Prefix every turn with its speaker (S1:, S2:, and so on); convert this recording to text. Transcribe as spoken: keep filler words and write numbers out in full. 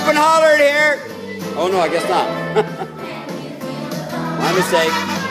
S1: and hollered here. Oh no, I guess not. My mistake.